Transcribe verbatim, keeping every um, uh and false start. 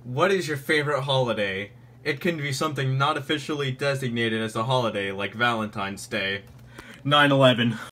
What is your favorite holiday? It can be something not officially designated as a holiday, like Valentine's Day. nine eleven.